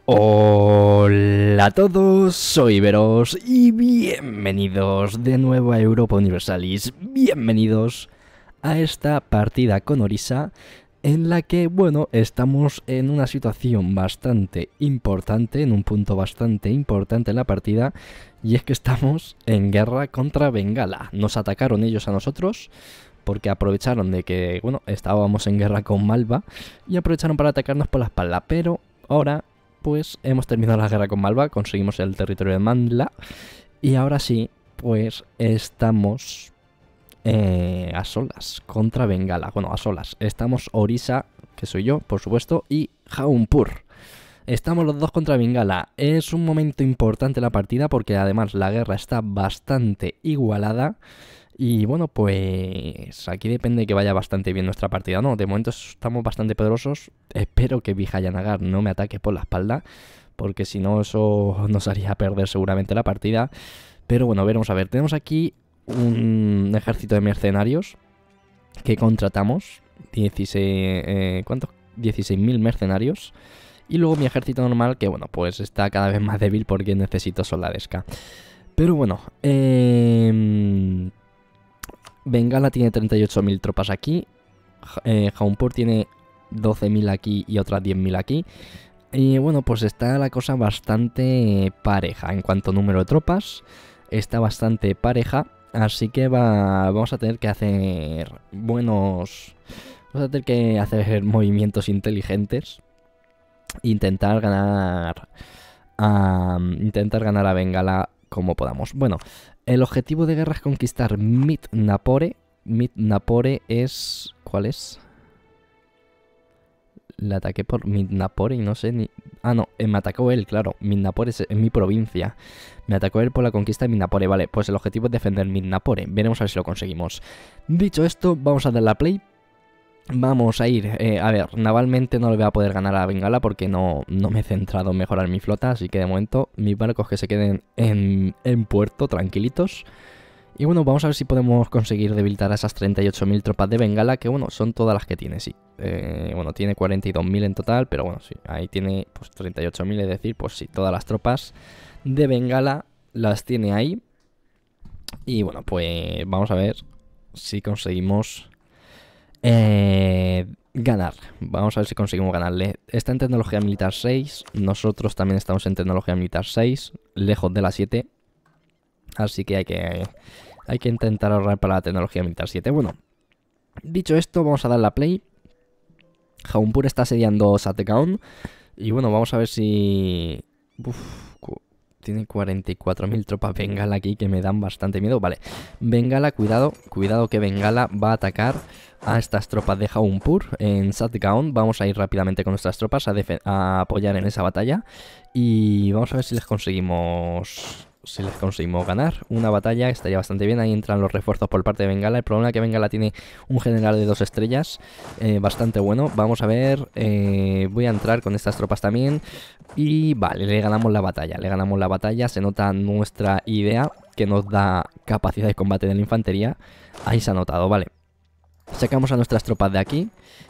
Hola a todos, soy Veros y bienvenidos de nuevo a Europa Universalis. Bienvenidos a esta partida con Orisa en la que, bueno, estamos en una situación bastante importante, en un punto bastante importante en la partida, y es que estamos en guerra contra Bengala. Nos atacaron ellos a nosotros porque aprovecharon de que, bueno, estábamos en guerra con Malva y aprovecharon para atacarnos por la espalda, pero ahora pues hemos terminado la guerra con Malva, conseguimos el territorio de Mandla y ahora sí, pues estamos a solas contra Bengala. Bueno, a solas. Estamos Orisa, que soy yo, por supuesto, y Jaunpur. Estamos los dos contra Bengala. Es un momento importante en la partida porque además la guerra está bastante igualada. Y bueno, pues aquí depende que vaya bastante bien nuestra partida, ¿no? De momento estamos bastante poderosos. Espero que Vijayanagar no me ataque por la espalda, porque si no eso nos haría perder seguramente la partida. Pero bueno, veremos a ver. Tenemos aquí un ejército de mercenarios que contratamos. 16... ¿cuántos? 16.000 mercenarios. Y luego mi ejército normal que, bueno, pues está cada vez más débil porque necesito soldadesca. Pero bueno, Bengala tiene 38.000 tropas aquí. Jaunpur tiene 12.000 aquí y otras 10.000 aquí. Y bueno, pues está la cosa bastante pareja en cuanto a número de tropas. Está bastante pareja. Así que vamos a tener que hacer buenos... Vamos a tener que hacer movimientos inteligentes. Intentar ganar a Bengala como podamos. Bueno, el objetivo de guerra es conquistar Midnapore. Midnapore es... ¿Cuál es? Le ataqué por Midnapore y no sé ni... Ah, no, me atacó él, claro. Midnapore es en mi provincia. Me atacó él por la conquista de Midnapore. Vale, pues el objetivo es defender Midnapore. Veremos a ver si lo conseguimos. Dicho esto, vamos a dar la play. Vamos a ir, a ver, navalmente no le voy a poder ganar a Bengala porque no me he centrado en mejorar mi flota, así que de momento mis barcos que se queden en puerto, tranquilitos. Y bueno, vamos a ver si podemos conseguir debilitar a esas 38.000 tropas de Bengala, que bueno, son todas las que tiene, sí. Bueno, tiene 42.000 en total, pero bueno, sí, ahí tiene pues 38.000, es decir, pues sí, todas las tropas de Bengala las tiene ahí. Y bueno, pues vamos a ver si conseguimos... ganar. Vamos a ver si conseguimos ganarle. Está en tecnología militar 6. Nosotros también estamos en tecnología militar 6. Lejos de la 7. Así que hay que intentar ahorrar para la tecnología militar 7. Bueno, dicho esto, vamos a dar la play. Jaunpur está asediando Satgaon. Y bueno, vamos a ver si... Tiene 44.000 tropas Bengala aquí que me dan bastante miedo. Vale, Bengala, cuidado. Cuidado que Bengala va a atacar a estas tropas de Jaunpur en Satgaon. Vamos a ir rápidamente con nuestras tropas a apoyar en esa batalla. Y vamos a ver si les conseguimos... ganar una batalla. Estaría bastante bien. Ahí entran los refuerzos por parte de Bengala. El problema es que Bengala tiene un general de 2 estrellas bastante bueno. Vamos a ver. Voy a entrar con estas tropas también. Y vale, le ganamos la batalla. Le ganamos la batalla. Se nota nuestra idea que nos da capacidad de combate de la infantería. Ahí se ha notado, vale. Sacamos a nuestras tropas de aquí.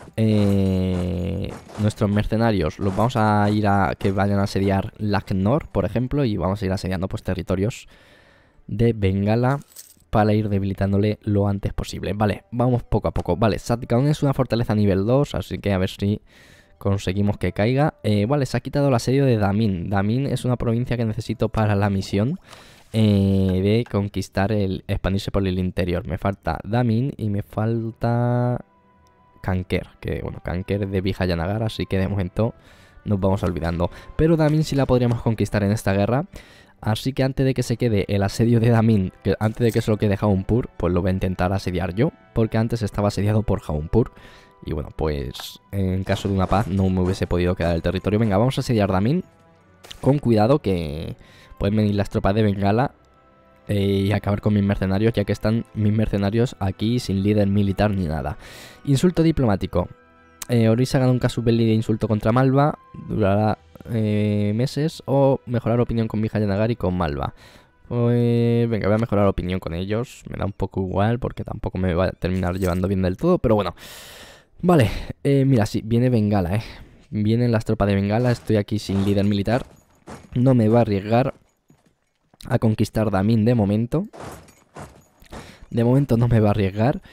Nuestros mercenarios los vamos a ir a que vayan a asediar Laknor, por ejemplo. Y vamos a ir asediando pues territorios de Bengala para ir debilitándole lo antes posible. Vale, vamos poco a poco. Vale, Satgaon es una fortaleza nivel 2, así que a ver si conseguimos que caiga. Vale, se ha quitado el asedio de Damin. Damin es una provincia que necesito para la misión de conquistar expandirse por el interior. Me falta Damin y me falta Kanker, que bueno, Kanker es de Vijayanagar, así que de momento nos vamos olvidando. Pero Damin sí la podríamos conquistar en esta guerra. Así que antes de que se quede el asedio de Damin, que antes de que se lo quede Jaunpur, pues lo voy a intentar asediar yo, porque antes estaba asediado por Jaunpur. Y bueno, pues en caso de una paz no me hubiese podido quedar el territorio. Venga, vamos a asediar Damin. Con cuidado que pueden venir las tropas de Bengala y acabar con mis mercenarios, ya que están mis mercenarios aquí sin líder militar ni nada. Insulto diplomático. Orisa gana un casus belli de insulto contra Malva. Durará meses. O mejorar opinión con Vijayanagar y con Malva. Pues venga, voy a mejorar opinión con ellos. Me da un poco igual porque tampoco me va a terminar llevando bien del todo, pero bueno. Vale, mira, sí, viene Bengala, Vienen las tropas de Bengala, estoy aquí sin líder militar. No me va a arriesgar a conquistar Damin de momento. De momento no me va a arriesgar.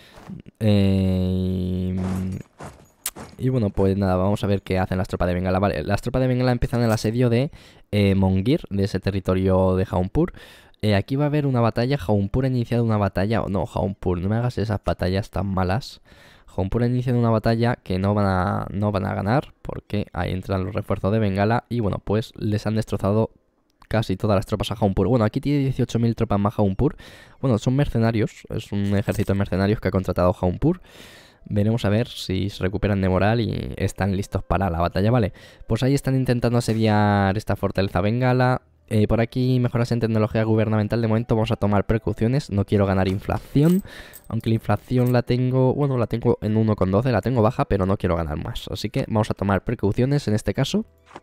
Y bueno, pues nada, vamos a ver qué hacen las tropas de Bengala. Vale, las tropas de Bengala empiezan el asedio de Mongir, de ese territorio de Jaunpur. Aquí va a haber una batalla. Jaunpur ha iniciado una batalla. No, Jaunpur, no me hagas esas batallas tan malas. Jaunpur ha iniciado una batalla que no van a ganar, porque ahí entran los refuerzos de Bengala. Y bueno, pues les han destrozado casi todas las tropas a Jaunpur. Bueno, aquí tiene 18.000 tropas más Jaunpur. Bueno, son mercenarios, es un ejército de mercenarios que ha contratado Jaunpur. Veremos a ver si se recuperan de moral y están listos para la batalla. Vale, pues ahí están intentando asediar esta fortaleza Bengala. Por aquí mejoras en tecnología gubernamental. De momento vamos a tomar precauciones. No quiero ganar inflación, aunque la inflación la tengo, bueno, la tengo en 1,12, la tengo baja, pero no quiero ganar más. Así que vamos a tomar precauciones en este caso.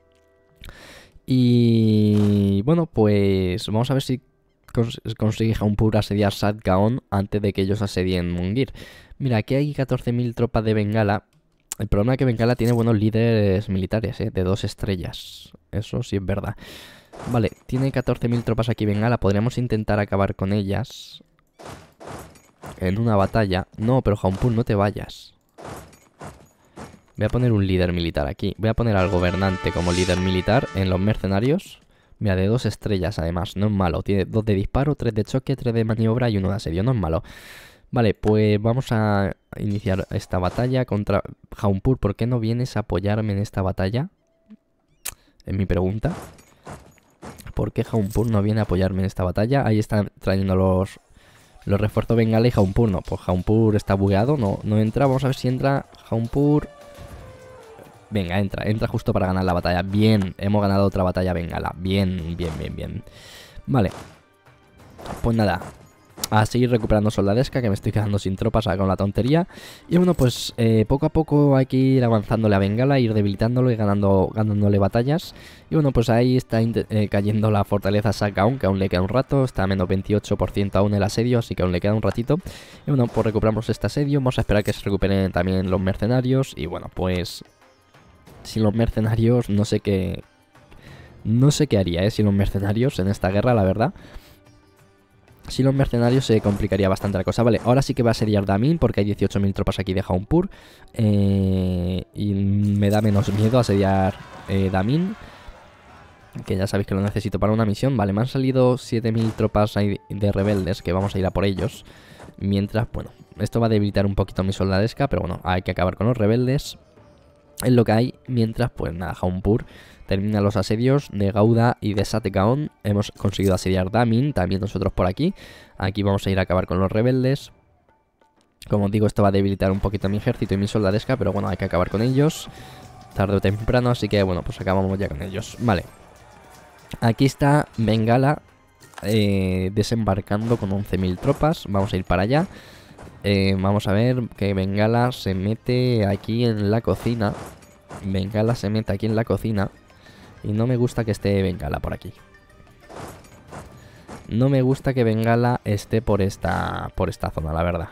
Y bueno, pues vamos a ver si consigue Jaunpur asediar Satgaon antes de que ellos asedien Mongir. Mira, aquí hay 14.000 tropas de Bengala. El problema es que Bengala tiene buenos líderes militares, de 2 estrellas. Eso sí es verdad. Vale, tiene 14.000 tropas aquí Bengala. Podríamos intentar acabar con ellas en una batalla. No, pero Jaunpur, no te vayas. Voy a poner un líder militar aquí. Voy a poner al gobernante como líder militar en los mercenarios. Mira, de 2 estrellas además, no es malo. Tiene 2 de disparo, 3 de choque, 3 de maniobra y 1 de asedio, no es malo. Vale, pues vamos a iniciar esta batalla contra Jaunpur. ¿Por qué no vienes a apoyarme en esta batalla? Es mi pregunta. ¿Por qué Jaunpur no viene a apoyarme en esta batalla? Ahí están trayendo los refuerzos Bengala y Jaunpur no. Pues Jaunpur está bugueado, no entra. Vamos a ver si entra Jaunpur. Venga, entra justo para ganar la batalla. Bien, hemos ganado otra batalla Bengala. Bien. Vale. Pues nada, a seguir recuperando soldadesca, que me estoy quedando sin tropas con la tontería. Y bueno, pues poco a poco hay que ir avanzándole a Bengala, ir debilitándolo y ganándole batallas. Y bueno, pues ahí está cayendo la fortaleza Satgaon, que aún le queda un rato. Está a menos 28% aún el asedio, así que aún le queda un ratito. Y bueno, pues recuperamos este asedio. Vamos a esperar que se recuperen también los mercenarios. Y bueno, pues sin los mercenarios no sé qué haría, sin los mercenarios en esta guerra, la verdad. Sin los mercenarios se complicaría bastante la cosa. Vale, ahora sí que va a asediar Damin, porque hay 18.000 tropas aquí de Jaunpur. Y me da menos miedo asediar Damin, que ya sabéis que lo necesito para una misión. Vale, me han salido 7.000 tropas ahí de rebeldes, que vamos a ir a por ellos. Mientras, bueno, esto va a debilitar un poquito mi soldadesca, pero bueno, hay que acabar con los rebeldes. Es lo que hay. Mientras, pues nada, Jaunpur termina los asedios de Gauda y de Satgaon. Hemos conseguido asediar Damin, también nosotros por aquí. Aquí vamos a ir a acabar con los rebeldes. Como os digo, esto va a debilitar un poquito mi ejército y mi soldadesca, pero bueno, hay que acabar con ellos tarde o temprano, así que bueno, pues acabamos ya con ellos. Vale, aquí está Bengala desembarcando con 11.000 tropas. Vamos a ir para allá. Vamos a ver que Bengala se mete aquí en la cocina. Bengala se mete aquí en la cocina. Y no me gusta que esté Bengala por aquí. No me gusta que Bengala esté por esta zona, la verdad.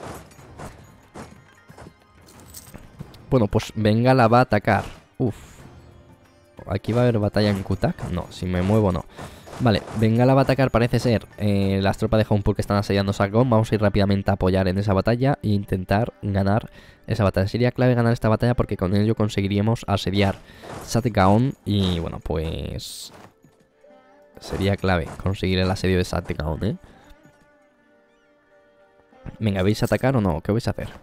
Bueno, pues Bengala va a atacar. Uf. ¿Aquí va a haber batalla en Kutak? No, si me muevo no. Vale, Bengala va a atacar, parece ser, las tropas de Jaunpur que están asediando Satgaon. Vamos a ir rápidamente a apoyar en esa batalla e intentar ganar esa batalla. Sería clave ganar esta batalla porque con ello conseguiríamos asediar Satgaon. Y bueno, pues sería clave conseguir el asedio de Satgaon, ¿eh? Venga, ¿vais a atacar o no? ¿Qué vais a hacer?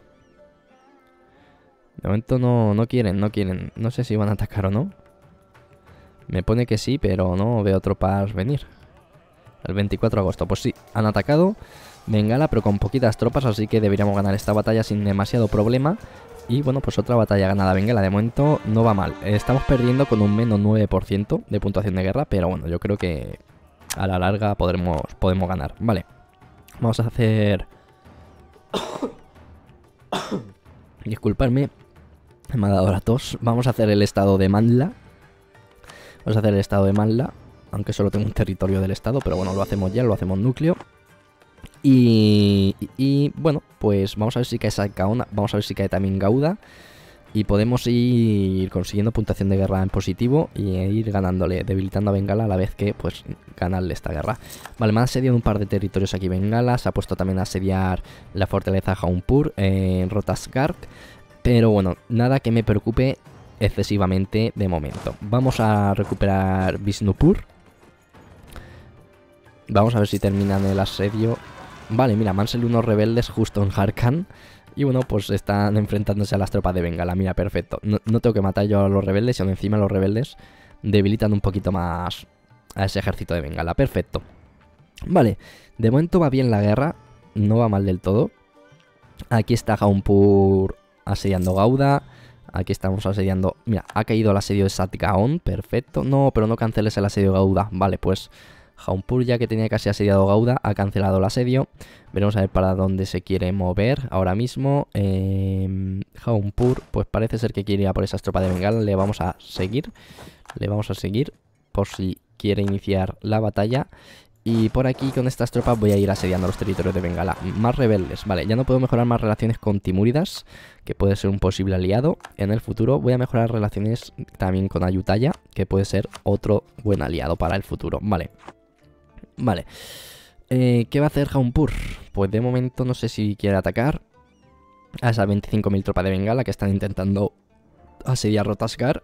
De momento no quieren. No sé si van a atacar o no. Me pone que sí, pero no veo tropas venir. El 24 de agosto, pues sí, han atacado Bengala, pero con poquitas tropas, así que deberíamos ganar esta batalla sin demasiado problema. Y bueno, pues otra batalla ganada Bengala. De momento no va mal. Estamos perdiendo con un menos 9% de puntuación de guerra, pero bueno, yo creo que a la larga podemos ganar. Vale, vamos a hacer... Disculpadme, me ha dado la tos. Vamos a hacer el estado de Mandla. Vamos a hacer el estado de Mandla, aunque solo tengo un territorio del estado, pero bueno, lo hacemos ya, lo hacemos núcleo. Y bueno, pues vamos a ver si cae Satgaon, vamos a ver si cae también Gauda. Y podemos ir consiguiendo puntuación de guerra en positivo y ir ganándole, debilitando a Bengala a la vez que, pues, ganarle esta guerra. Vale, me ha asediado un par de territorios aquí Bengala. Se ha puesto también a asediar la fortaleza Jaunpur en Rotasgarh. Pero bueno, nada que me preocupe excesivamente de momento. Vamos a recuperar Visnupur. Vamos a ver si terminan el asedio. Vale, mira, me han salido unos rebeldes justo en Jharkhand. Y bueno, pues están enfrentándose a las tropas de Bengala. Mira, perfecto. No tengo que matar yo a los rebeldes, sino encima los rebeldes debilitan un poquito más a ese ejército de Bengala. Perfecto. Vale, de momento va bien la guerra. No va mal del todo. Aquí está Jaunpur asediando Gauda. Aquí estamos asediando... Mira, ha caído el asedio de Satgaon. Perfecto. No, pero no canceles el asedio de Gauda. Vale, pues... Jaunpur, ya que tenía casi asediado Gauda, ha cancelado el asedio. Veremos a ver para dónde se quiere mover ahora mismo. Jaunpur, pues parece ser que quiere ir a por esas tropas de Bengala. Le vamos a seguir. Le vamos a seguir por si quiere iniciar la batalla. Y por aquí con estas tropas voy a ir asediando los territorios de Bengala. Más rebeldes, vale, ya no puedo mejorar más relaciones con Timúridas, que puede ser un posible aliado en el futuro. Voy a mejorar relaciones también con Ayutthaya, que puede ser otro buen aliado para el futuro. Vale. Vale, ¿qué va a hacer Jaunpur? Pues de momento no sé si quiere atacar a esas 25.000 tropas de Bengala que están intentando asediar Rotasgarh,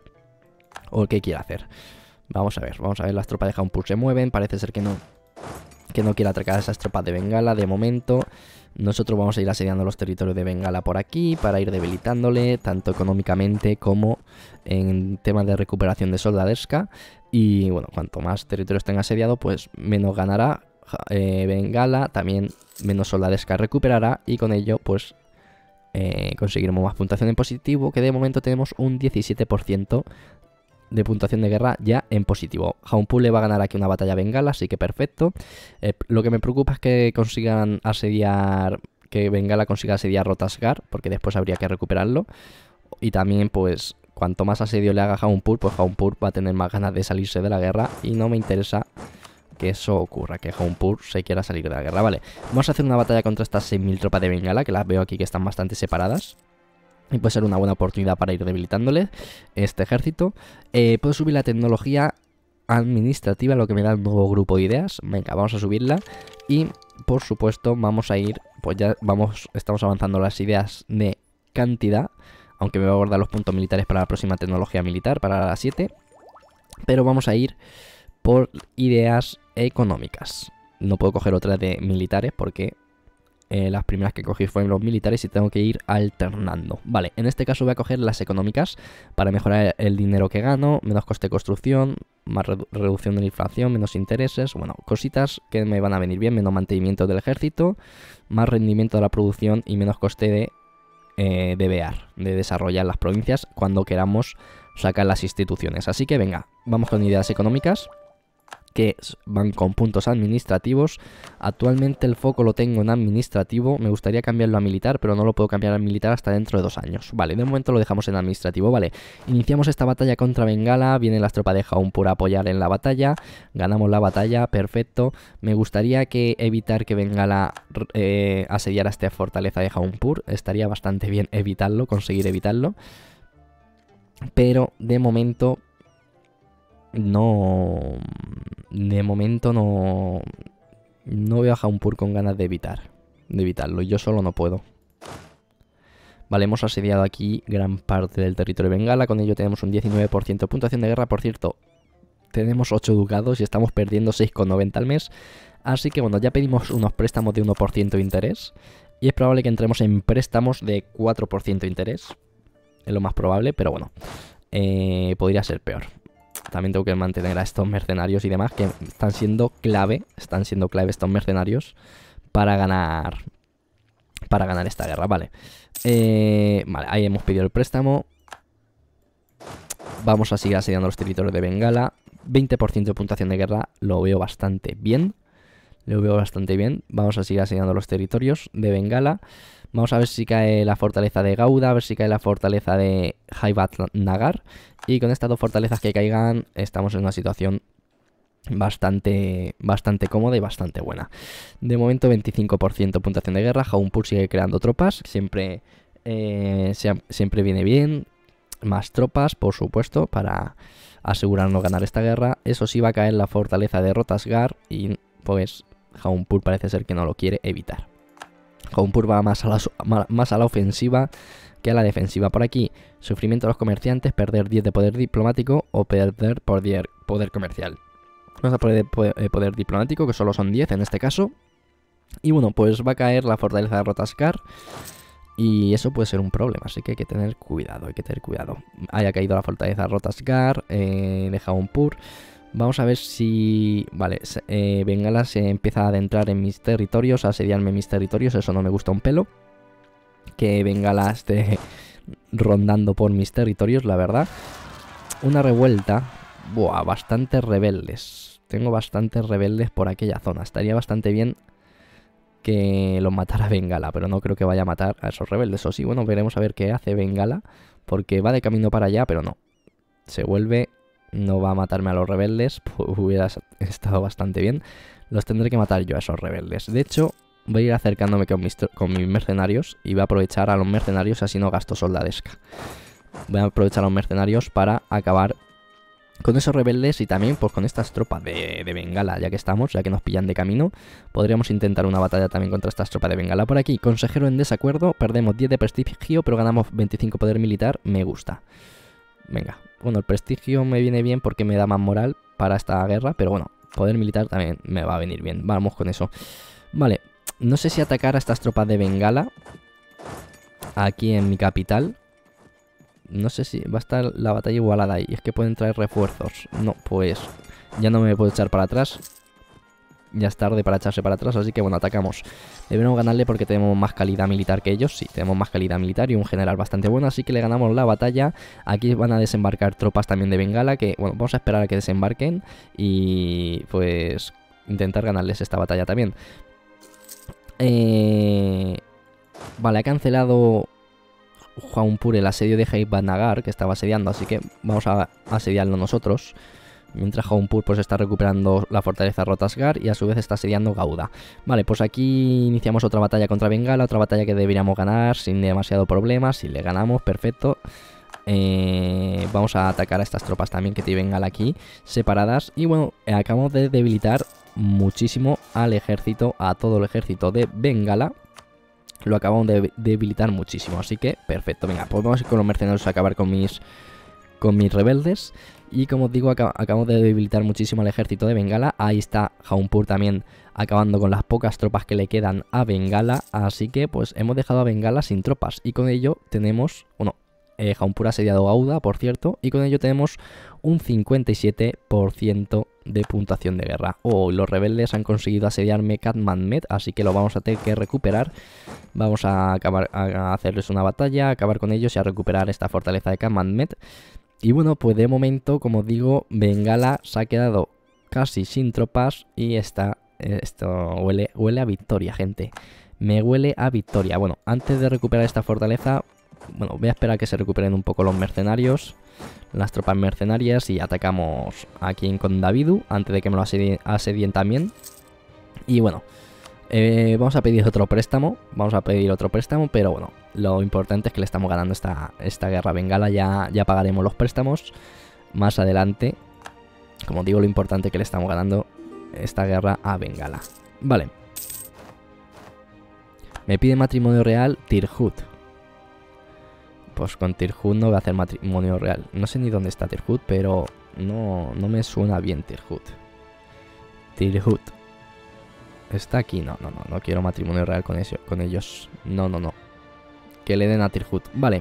o qué quiere hacer. Vamos a ver, las tropas de Jaunpur se mueven, parece ser que no quiere atacar a esas tropas de Bengala de momento. Nosotros vamos a ir asediando los territorios de Bengala por aquí para ir debilitándole, tanto económicamente como en temas de recuperación de soldadesca. Y bueno, cuanto más territorios tenga asediado, pues menos ganará Bengala, también menos soldadesca recuperará y con ello pues conseguiremos más puntuación en positivo, que de momento tenemos un 17% de puntuación de guerra ya en positivo. Jaunpur le va a ganar aquí una batalla a Bengala, así que perfecto. Lo que me preocupa es que consigan asediar, que Bengala consiga asediar Rotasgarh, porque después habría que recuperarlo. Y también pues cuanto más asedio le haga a Jaunpur, pues Jaunpur va a tener más ganas de salirse de la guerra y no me interesa que eso ocurra, que Jaunpur se quiera salir de la guerra. Vale, vamos a hacer una batalla contra estas 6.000 tropas de Bengala, que las veo aquí que están bastante separadas. Y puede ser una buena oportunidad para ir debilitándole este ejército. Puedo subir la tecnología administrativa, lo que me da un nuevo grupo de ideas. Venga, vamos a subirla. Y por supuesto vamos a ir, pues ya estamos avanzando las ideas de cantidad. Aunque me voy a guardar los puntos militares para la próxima tecnología militar, para la 7. Pero vamos a ir por ideas económicas. No puedo coger otras de militares porque... las primeras que cogí fueron los militares y tengo que ir alternando. Vale, en este caso voy a coger las económicas para mejorar el dinero que gano, menos coste de construcción, más reducción de la inflación, menos intereses, bueno, cositas que me van a venir bien, menos mantenimiento del ejército, más rendimiento de la producción y menos coste de BEAR, de desarrollar las provincias cuando queramos sacar las instituciones. Así que venga, vamos con ideas económicas que van con puntos administrativos. Actualmente el foco lo tengo en administrativo. Me gustaría cambiarlo a militar, pero no lo puedo cambiar a militar hasta dentro de 2 años. Vale, de momento lo dejamos en administrativo. Vale, iniciamos esta batalla contra Bengala. Vienen las tropas de Jaunpur a apoyar en la batalla. Ganamos la batalla, perfecto. Me gustaría evitar que Bengala asediara esta fortaleza de Jaunpur. Estaría bastante bien evitarlo, conseguir evitarlo. Pero de momento... No veo a Jaunpur con ganas de evitarlo. Yo solo no puedo. Vale, hemos asediado aquí gran parte del territorio de Bengala. Con ello tenemos un 19% de puntuación de guerra. Por cierto, tenemos 8 ducados y estamos perdiendo 6,90 al mes. Así que bueno, ya pedimos unos préstamos de 1% de interés. Y es probable que entremos en préstamos de 4% de interés. Es lo más probable, pero bueno, podría ser peor. También tengo que mantener a estos mercenarios y demás, que están siendo clave estos mercenarios para ganar esta guerra. Vale, vale, ahí hemos pedido el préstamo. Vamos a seguir asediando los territorios de Bengala. 20% de puntuación de guerra, lo veo bastante bien. Vamos a seguir asediando los territorios de Bengala. Vamos a ver si cae la fortaleza de Gauda, a ver si cae la fortaleza de Haibat Nagar. Y con estas dos fortalezas que caigan, estamos en una situación bastante cómoda y bastante buena. De momento 25% de puntuación de guerra. Jaunpur sigue creando tropas, siempre viene bien. más tropas, por supuesto, para asegurarnos ganar esta guerra. Eso sí, va a caer la fortaleza de Rotasgar y pues Jaunpur parece ser que no lo quiere evitar. Jaunpur va más a la ofensiva que a la defensiva. Por aquí, sufrimiento de los comerciantes, perder 10 de poder diplomático o perder poder comercial. Vamos a poder diplomático, que solo son 10 en este caso. Y bueno, pues va a caer la fortaleza de Rotasgar. Y eso puede ser un problema, así que hay que tener cuidado, Haya caído la fortaleza de Rotasgar, de Jaunpur. Vamos a ver si... Vale, Bengala se empieza a adentrar en mis territorios, a asediarme en mis territorios. Eso no me gusta un pelo. Que Bengala esté rondando por mis territorios, la verdad. Una revuelta. Buah, bastantes rebeldes. Tengo bastantes rebeldes por aquella zona. Estaría bastante bien que los matara Bengala, pero no creo que vaya a matar a esos rebeldes. O sí, bueno, veremos a ver qué hace Bengala, porque va de camino para allá, pero no. Se vuelve, no va a matarme a los rebeldes, hubiera estado bastante bien. Los tendré que matar yo a esos rebeldes. De hecho, voy a ir acercándome con mis mercenarios y voy a aprovechar a los mercenarios, así no gasto soldadesca. Voy a aprovechar a los mercenarios para acabar con esos rebeldes y también pues con estas tropas de Bengala, ya que nos pillan de camino. Podríamos intentar una batalla también contra estas tropas de Bengala. Por aquí, consejero en desacuerdo, perdemos 10 de prestigio, pero ganamos 25 poder militar, me gusta. Venga, bueno, el prestigio me viene bien porque me da más moral para esta guerra, pero bueno, poder militar también me va a venir bien, vamos con eso. Vale, no sé si atacar a estas tropas de Bengala aquí en mi capital. No sé si va a estar la batalla igualada ahí. Es que pueden traer refuerzos. No, pues ya no me puedo echar para atrás. Ya es tarde para echarse para atrás, así que bueno, atacamos. Debemos ganarle porque tenemos más calidad militar que ellos. Sí, tenemos más calidad militar y un general bastante bueno, así que le ganamos la batalla. Aquí van a desembarcar tropas también de Bengala, que bueno, vamos a esperar a que desembarquen y pues intentar ganarles esta batalla también. Vale, ha cancelado Jaunpur el asedio de Heibanagar, que estaba asediando, así que vamos a asediarlo nosotros. Mientras Jaunpur pues está recuperando la fortaleza Rotasgar y a su vez está asediando Gauda. Vale, pues aquí iniciamos otra batalla contra Bengala, otra batalla que deberíamos ganar sin demasiado problema. Si le ganamos, perfecto. Vamos a atacar a estas tropas también que tiene Bengala aquí, separadas. Y bueno, acabamos de debilitar muchísimo al ejército, a todo el ejército de Bengala. Lo acabamos de debilitar muchísimo, así que perfecto. Venga, pues vamos a ir con los mercenarios a acabar con mis rebeldes. Y como os digo, acabamos de debilitar muchísimo al ejército de Bengala. Ahí está Jaunpur también acabando con las pocas tropas que le quedan a Bengala. Así que pues hemos dejado a Bengala sin tropas. Y con ello tenemos, bueno, Jaunpur ha asediado Gauda, por cierto. Y con ello tenemos un 57% de puntuación de guerra. Oh, los rebeldes han conseguido asediarme Katmanmet, así que lo vamos a tener que recuperar. Vamos a hacerles una batalla, a acabar con ellos y a recuperar esta fortaleza de Katmanmet. Y bueno, pues de momento, como os digo, Bengala se ha quedado casi sin tropas y esto huele a victoria, gente. Me huele a victoria. Bueno, antes de recuperar esta fortaleza, bueno, voy a esperar a que se recuperen un poco los mercenarios, las tropas mercenarias, y atacamos aquí en Kondavidu antes de que me lo asedien también. Y bueno, vamos a pedir otro préstamo, pero bueno, lo importante es que le estamos ganando esta guerra a Bengala. Ya pagaremos los préstamos más adelante. Como digo, lo importante es que le estamos ganando esta guerra a Bengala. Vale. Me pide matrimonio real Tirhut. Pues con Tirhut no voy a hacer matrimonio real. No sé ni dónde está Tirhut, pero no me suena bien Tirhut. Tirhut. ¿Está aquí? No quiero matrimonio real con ellos. No. Que le den a Tirhut. Vale.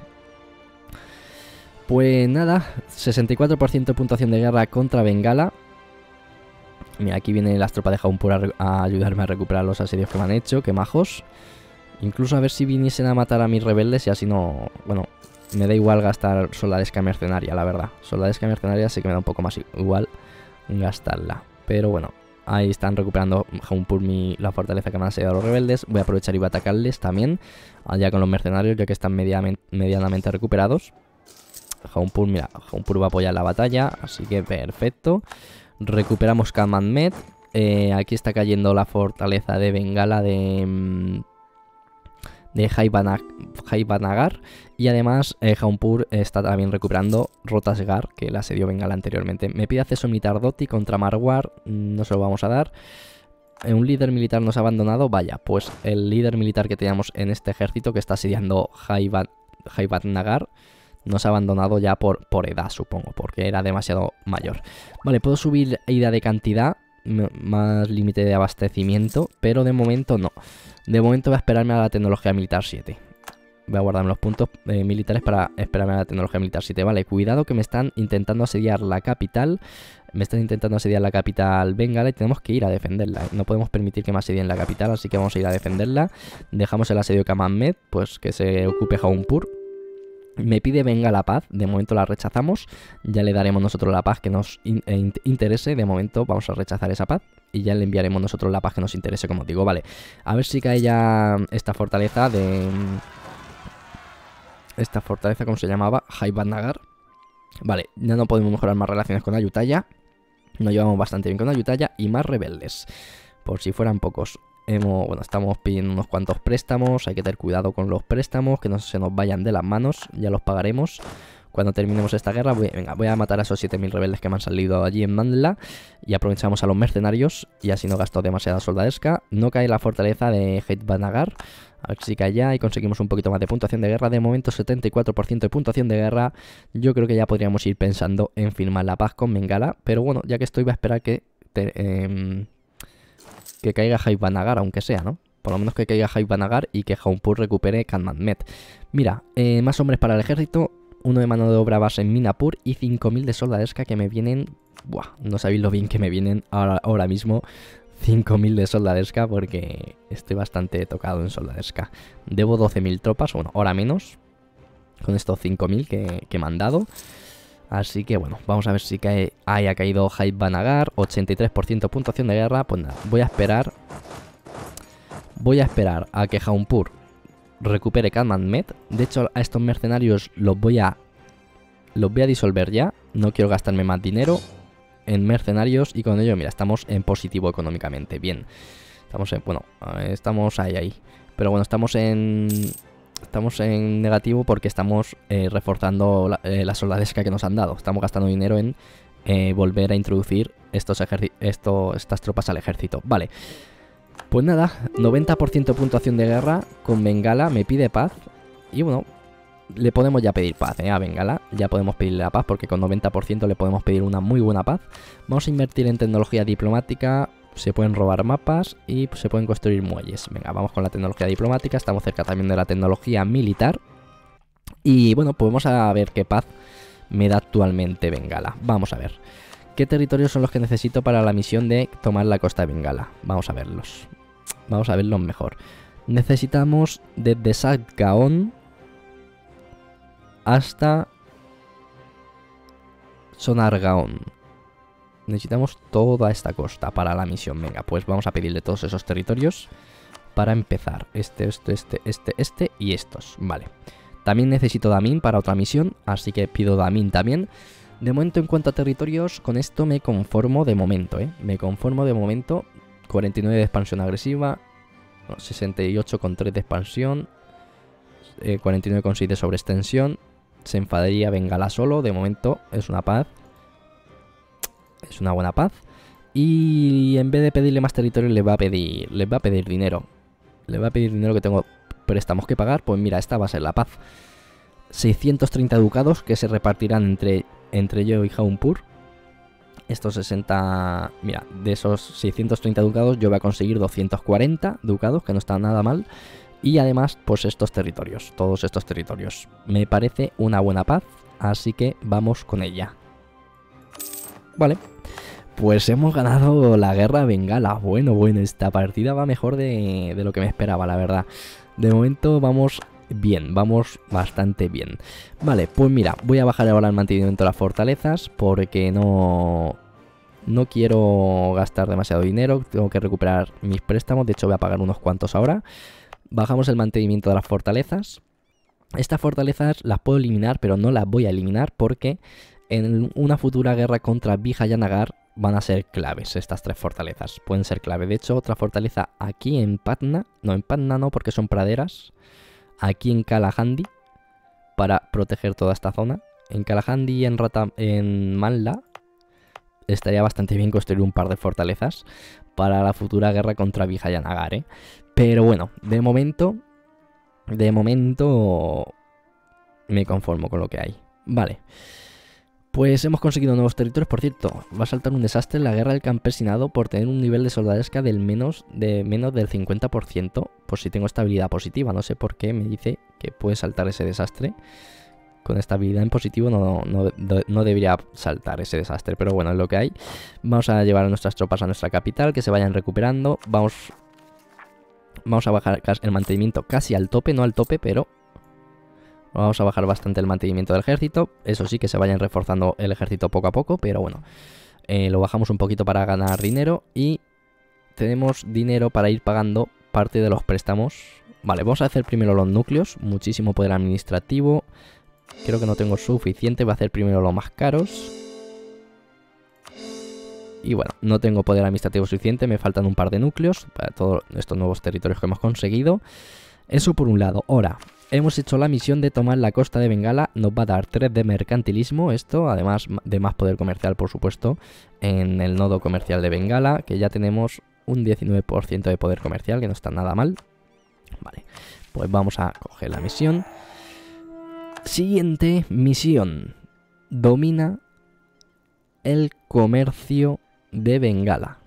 Pues nada, 64% de puntuación de guerra contra Bengala. Mira, aquí vienen las tropas de Jaunpur a ayudarme a recuperar los asedios que me han hecho. Qué majos. Incluso a ver si viniesen a matar a mis rebeldes y así no... Bueno, me da igual gastar soldadesca mercenaria, la verdad. Soldadesca mercenaria sí que me da un poco más igual gastarla. Pero bueno, ahí están recuperando Jaunpur la fortaleza que me han asediado los rebeldes. Voy a aprovechar y voy a atacarles también, allá con los mercenarios, ya que están medianamente recuperados. Jaunpur, mira, Jaunpur va a apoyar la batalla, así que perfecto. Recuperamos Katmanmet. Aquí está cayendo la fortaleza de Bengala de de Haibanagar. Y además Jaunpur está también recuperando Rotasgar, que le asedió Bengala anteriormente. Me pide acceso militar Doti contra Marwar, no se lo vamos a dar. Un líder militar nos ha abandonado. Vaya, pues el líder militar que teníamos en este ejército que está asediando Haibanagar nos ha abandonado ya por edad, supongo, porque era demasiado mayor. Vale, puedo subir ida de cantidad, más límite de abastecimiento, pero de momento no. De momento voy a esperarme a la tecnología militar 7. Voy a guardarme los puntos militares para esperarme a la tecnología militar 7. Vale, cuidado que me están intentando asediar la capital. Me están intentando asediar la capital Bengala y tenemos que ir a defenderla. No podemos permitir que me asedien la capital, así que vamos a ir a defenderla. Dejamos el asedio de Kamanmed, pues que se ocupe Jaunpur. Me pide venga la paz, de momento la rechazamos. Ya le daremos nosotros la paz que nos interese. De momento vamos a rechazar esa paz y ya le enviaremos nosotros la paz que nos interese, como os digo. Vale, a ver si cae ya esta fortaleza de... Esta fortaleza, ¿cómo se llamaba? Haibanagar. Vale, ya no podemos mejorar más relaciones con Ayutthaya. Nos llevamos bastante bien con Ayutthaya y más rebeldes. Por si fueran pocos. Bueno, estamos pidiendo unos cuantos préstamos. Hay que tener cuidado con los préstamos, que no se nos vayan de las manos. Ya los pagaremos cuando terminemos esta guerra. Voy a matar a esos 7000 rebeldes que me han salido allí en Mandla. Y aprovechamos a los mercenarios. Y así no gasto demasiada soldadesca. No cae la fortaleza de Haibanagar. A ver si cae ya y conseguimos un poquito más de puntuación de guerra. De momento 74% de puntuación de guerra. Yo creo que ya podríamos ir pensando en firmar la paz con Bengala. Pero bueno, ya que estoy voy a esperar que caiga Haibanagar, aunque sea, ¿no? Por lo menos que caiga Haibanagar y que Jaunpur recupere Kamanmed. Mira, más hombres para el ejército. Uno de mano de obra base en Minapur y 5000 de soldadesca que me vienen... Buah, no sabéis lo bien que me vienen ahora mismo 5000 de soldadesca porque estoy bastante tocado en soldadesca. Debo 12.000 tropas, bueno, ahora menos, con estos 5000 que me han dado. Así que bueno, vamos a ver si cae. Ahí ha caído Haibanagar, 83% puntuación de guerra. Pues nada, voy a esperar a que Jaunpur recupere Kamanmed. De hecho, a estos mercenarios los voy a disolver ya. No quiero gastarme más dinero en mercenarios y con ello, mira, estamos en positivo económicamente. Bien, estamos ahí. Pero bueno, estamos en negativo porque estamos reforzando la soldadesca que nos han dado. Estamos gastando dinero en volver a introducir estas tropas al ejército. Vale, pues nada, 90% de puntuación de guerra con Bengala. Me pide paz y bueno, le podemos ya pedir paz a Bengala. Ya podemos pedirle la paz porque con 90% le podemos pedir una muy buena paz. Vamos a invertir en tecnología diplomática. Se pueden robar mapas y se pueden construir muelles. Venga, vamos con la tecnología diplomática. Estamos cerca también de la tecnología militar. Y bueno, pues vamos a ver qué paz me da actualmente Bengala. Vamos a ver. ¿Qué territorios son los que necesito para la misión de tomar la costa de Bengala? Vamos a verlos. Vamos a verlos mejor. Necesitamos desde Satgaon hasta Sonargaon. Necesitamos toda esta costa para la misión. Venga, pues vamos a pedirle todos esos territorios para empezar. Este y estos. Vale. También necesito Damin para otra misión, así que pido Damin también. De momento, en cuanto a territorios, con esto me conformo de momento, Me conformo de momento. 49 de expansión agresiva, 68,3 de expansión, 49,6 de sobreextensión. Se enfadaría Bengala solo, de momento es una paz. Es una buena paz. Y en vez de pedirle más territorio, les va a pedir dinero. Le va a pedir dinero, que tengo préstamos que pagar. Pues mira, esta va a ser la paz. 630 ducados que se repartirán entre yo y Jaunpur. Estos 60... Mira, de esos 630 ducados yo voy a conseguir 240 ducados, que no está nada mal. Y además, pues estos territorios, todos estos territorios. Me parece una buena paz, así que vamos con ella. Vale, pues hemos ganado la guerra de Bengala. Bueno, esta partida va mejor de lo que me esperaba, la verdad. De momento vamos bien, vamos bastante bien. Vale, pues mira, voy a bajar ahora el mantenimiento de las fortalezas porque no quiero gastar demasiado dinero. Tengo que recuperar mis préstamos, de hecho voy a pagar unos cuantos ahora. Bajamos el mantenimiento de las fortalezas. Estas fortalezas las puedo eliminar, pero no las voy a eliminar porque en una futura guerra contra Vijayanagar van a ser claves estas tres fortalezas. Pueden ser clave. De hecho, otra fortaleza aquí en Patna. No, en Patna no, porque son praderas. aquí en Kalahandi para proteger toda esta zona. En Kalahandi y en Manla estaría bastante bien construir un par de fortalezas para la futura guerra contra Vijayanagar, ¿eh? Pero bueno, de momento me conformo con lo que hay. Vale. Pues hemos conseguido nuevos territorios. Por cierto, va a saltar un desastre la guerra del campesinado por tener un nivel de soldadesca del menos del 50%. Por si tengo estabilidad positiva. No sé por qué me dice que puede saltar ese desastre. Con estabilidad en positivo no debería saltar ese desastre. Pero bueno, es lo que hay. Vamos a llevar a nuestras tropas a nuestra capital, que se vayan recuperando. Vamos a bajar el mantenimiento casi al tope. No al tope, pero... Vamos a bajar bastante el mantenimiento del ejército. Eso sí, que se vayan reforzando el ejército poco a poco. Pero bueno, lo bajamos un poquito para ganar dinero. Y tenemos dinero para ir pagando parte de los préstamos. Vale, vamos a hacer primero los núcleos. Muchísimo poder administrativo. Creo que no tengo suficiente. Voy a hacer primero los más caros. Y bueno, no tengo poder administrativo suficiente. Me faltan un par de núcleos para todos estos nuevos territorios que hemos conseguido. Eso por un lado. Ahora... Hemos hecho la misión de tomar la costa de Bengala. Nos va a dar 3 de mercantilismo esto, además de más poder comercial, por supuesto, en el nodo comercial de Bengala, que ya tenemos un 19% de poder comercial, que no está nada mal. Vale, pues vamos a coger la misión. Siguiente misión. Domina el comercio de Bengala.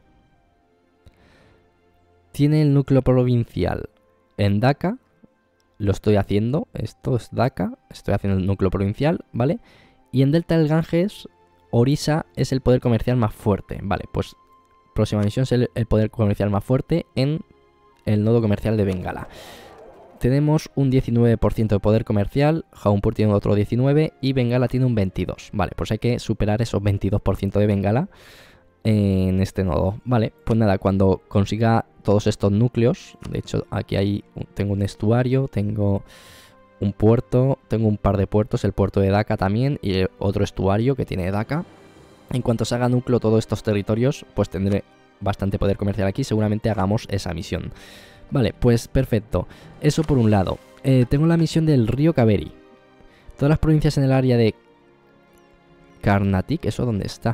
Tiene el núcleo provincial en Dhaka. Lo estoy haciendo, esto es Dhaka, estoy haciendo el núcleo provincial, ¿vale? Y en Delta del Ganges, Orissa es el poder comercial más fuerte, ¿vale? Pues próxima misión es el poder comercial más fuerte en el nodo comercial de Bengala. Tenemos un 19% de poder comercial, Jaunpur tiene otro 19% y Bengala tiene un 22%. Vale, pues hay que superar esos 22% de Bengala en este nodo. Vale, pues nada, cuando consiga todos estos núcleos, de hecho aquí tengo un estuario, tengo un puerto, tengo un par de puertos, el puerto de Dhaka también y otro estuario que tiene Dhaka. En cuanto se haga núcleo todos estos territorios, pues tendré bastante poder comercial aquí, seguramente hagamos esa misión. Vale, pues perfecto, eso por un lado. Tengo la misión del río Kaveri. Todas las provincias en el área de Karnatik, ¿eso dónde está?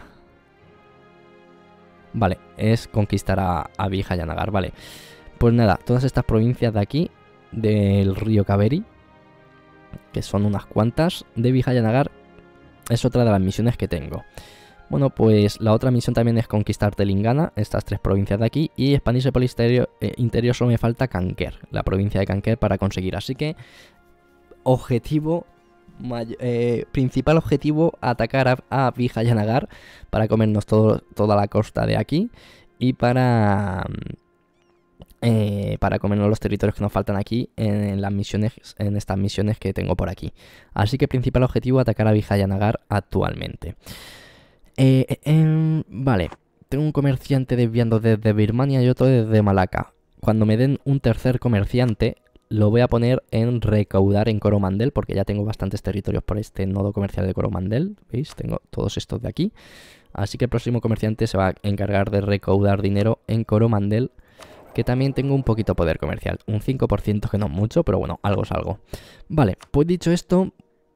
Vale, es conquistar a Vijayanagar, vale. Pues nada, todas estas provincias de aquí, del río Kaveri, que son unas cuantas, de Vijayanagar, es otra de las misiones que tengo. Bueno, pues la otra misión también es conquistar Telangana, estas 3 provincias de aquí, y expandirse por el interior solo me falta Kanker, la provincia de Kanker para conseguir. Así que, principal objetivo, atacar a Vijayanagar para comernos toda la costa de aquí y para comernos los territorios que nos faltan aquí en las misiones, en estas misiones que tengo por aquí. Así que principal objetivo, atacar a Vijayanagar actualmente. Vale, tengo un comerciante desviando desde Birmania y otro desde Malaca. Cuando me den un tercer comerciante, lo voy a poner en recaudar en Coromandel, porque ya tengo bastantes territorios por este nodo comercial de Coromandel. ¿Veis? Tengo todos estos de aquí. Así que el próximo comerciante se va a encargar de recaudar dinero en Coromandel, que también tengo un poquito poder comercial. Un 5%, que no mucho, pero bueno, algo es algo. Vale, pues dicho esto,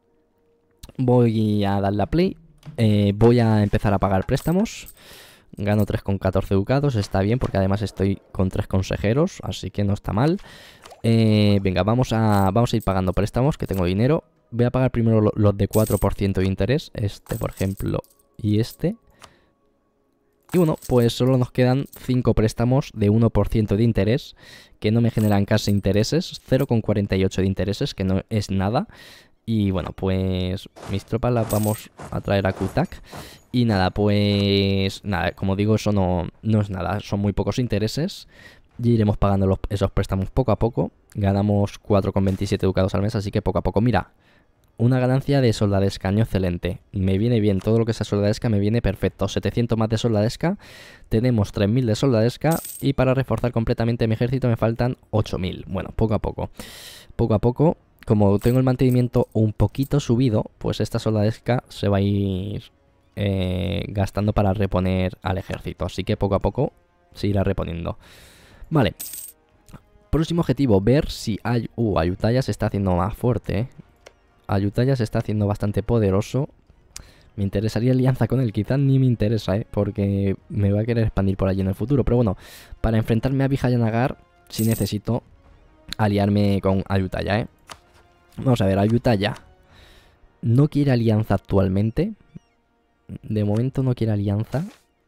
voy a darle a play. Voy a empezar a pagar préstamos. Gano 3,14 ducados, está bien porque además estoy con 3 consejeros, así que no está mal. Venga, vamos a ir pagando préstamos, que tengo dinero. Voy a pagar primero los de 4% de interés, este por ejemplo y este. Y bueno, pues solo nos quedan 5 préstamos de 1% de interés, que no me generan casi intereses, 0,48 de intereses, que no es nada. Y bueno, pues mis tropas las vamos a traer a Kutak. Y nada, pues nada, como digo, eso no es nada, son muy pocos intereses. Y iremos pagando esos préstamos poco a poco. Ganamos 4,27 ducados al mes, así que poco a poco. Mira, una ganancia de soldadesca, año excelente. Me viene bien, todo lo que sea soldadesca me viene perfecto. 700 más de soldadesca, tenemos 3000 de soldadesca. Y para reforzar completamente mi ejército me faltan 8000. Bueno, poco a poco. Poco a poco. Como tengo el mantenimiento un poquito subido, pues esta soldadesca se va a ir gastando para reponer al ejército. Así que poco a poco se irá reponiendo. Vale. Próximo objetivo, ver si hay... Ayutthaya se está haciendo más fuerte, ¿eh? Ayutthaya se está haciendo bastante poderoso. Me interesaría alianza con él, quizás ni me interesa, porque me va a querer expandir por allí en el futuro. Pero bueno, para enfrentarme a Vijayanagar sí necesito aliarme con Ayutthaya, Vamos a ver, Ayutthaya no quiere alianza actualmente. De momento no quiere alianza.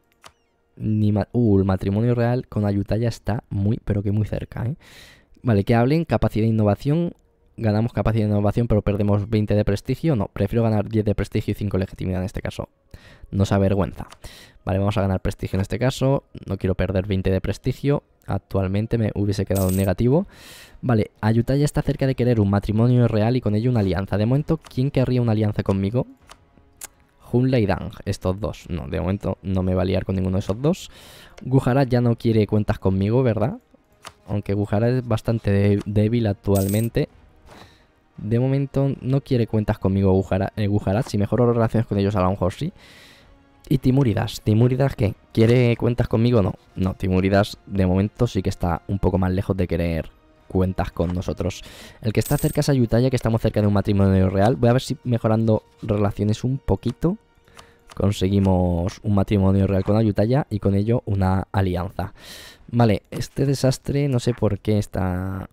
El matrimonio real con Ayutthaya está muy, pero que muy cerca, Vale, que hablen, capacidad de innovación. Ganamos capacidad de innovación, pero perdemos 20 de prestigio. No, prefiero ganar 10 de prestigio y 5 de legitimidad en este caso. No se avergüenza. Vale, vamos a ganar prestigio en este caso. No quiero perder 20 de prestigio. Actualmente me hubiese quedado en negativo. Vale, Ayutthaya está cerca de querer un matrimonio real y con ello una alianza. De momento, ¿quién querría una alianza conmigo? Hunla y Dang, estos dos. No, de momento no me va a liar con ninguno de esos dos. Gujarat ya no quiere cuentas conmigo, ¿verdad? Aunque Gujarat es bastante débil actualmente. De momento no quiere cuentas conmigo Gujarat. Si mejoro relaciones con ellos a lo mejor sí. Y Timúridas. ¿Timúridas qué? ¿Quiere cuentas conmigo? No. No, Timúridas de momento sí que está un poco más lejos de querer cuentas con nosotros. El que está cerca es Ayutthaya, que estamos cerca de un matrimonio real. Voy a ver si mejorando relaciones un poquito conseguimos un matrimonio real con Ayutthaya y con ello una alianza. Vale, este desastre no sé por qué está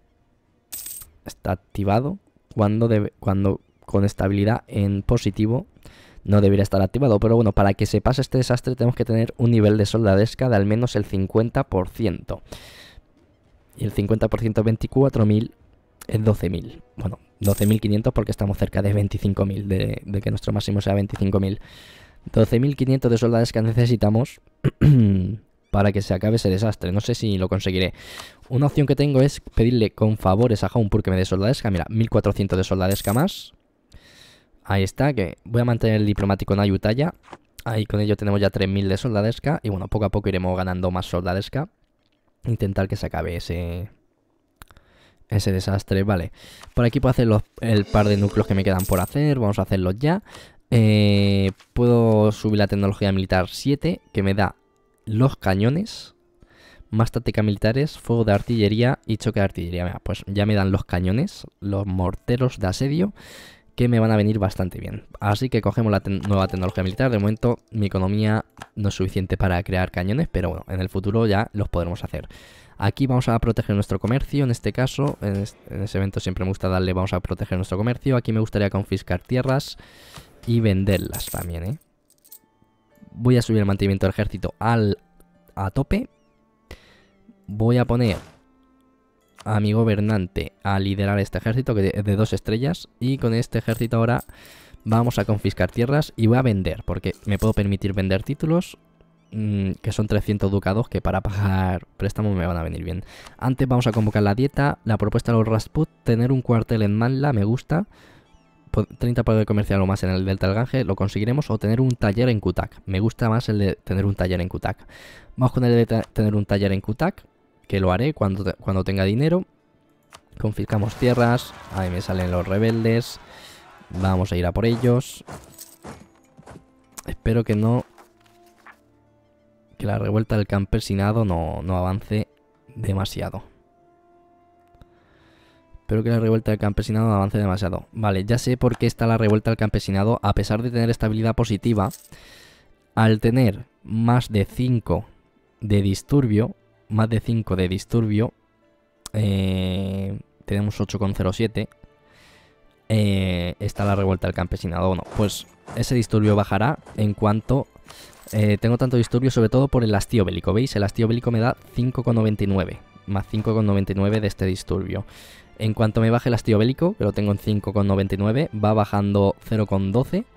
activado cuando con estabilidad en positivo no debería estar activado. Pero bueno, para que se pase este desastre tenemos que tener un nivel de soldadesca de al menos el 50%. Y el 50% es 24.000, es 12.000. Bueno, 12.500 porque estamos cerca de 25.000, de que nuestro máximo sea 25.000. 12.500 de soldadesca necesitamos para que se acabe ese desastre. No sé si lo conseguiré. Una opción que tengo es pedirle con favores a Jaunpur que me dé soldadesca. Mira, 1.400 de soldadesca más. Ahí está, que voy a mantener el diplomático en Ayutthaya. Ahí con ello tenemos ya 3.000 de soldadesca. Y bueno, poco a poco iremos ganando más soldadesca. Intentar que se acabe ese desastre. Vale, por aquí puedo hacer el par de núcleos que me quedan por hacer. Vamos a hacerlos ya. Puedo subir la tecnología militar 7, que me da los cañones, más táctica militares, fuego de artillería y choque de artillería. Mira, pues ya me dan los cañones, los morteros de asedio, que me van a venir bastante bien. Así que cogemos la nueva tecnología militar. De momento mi economía no es suficiente para crear cañones, pero bueno, en el futuro ya los podremos hacer. Aquí vamos a proteger nuestro comercio, en este caso, en ese evento siempre me gusta darle, vamos a proteger nuestro comercio. Aquí me gustaría confiscar tierras y venderlas también, Voy a subir el mantenimiento del ejército a tope. Voy a poner a mi gobernante a liderar este ejército, que es de 2 estrellas. Y con este ejército ahora vamos a confiscar tierras y voy a vender, porque me puedo permitir vender títulos, que son 300 ducados, que para pagar préstamos me van a venir bien. Antes vamos a convocar la dieta. La propuesta de los Rajput, tener un cuartel en Manla, me gusta. 30 poder comercial o más en el Delta del Gange, lo conseguiremos. O tener un taller en Kutak. Me gusta más el de tener un taller en Kutak. Vamos con el de tener un taller en Kutak, que lo haré cuando tenga dinero. Confiscamos tierras. Ahí me salen los rebeldes. Vamos a ir a por ellos. Espero que la revuelta del campesinado no avance demasiado. Espero que la revuelta del campesinado no avance demasiado. Vale, ya sé por qué está la revuelta del campesinado. A pesar de tener estabilidad positiva, al tener más de 5 de disturbio, tenemos 8,07, está la revuelta del campesinado. Bueno, pues ese disturbio bajará en cuanto... tengo tanto disturbio sobre todo por el hastío bélico. ¿Veis? El hastío bélico me da 5,99. Más 5,99 de este disturbio. En cuanto me baje el hastío bélico, que lo tengo en 5,99, va bajando 0,12.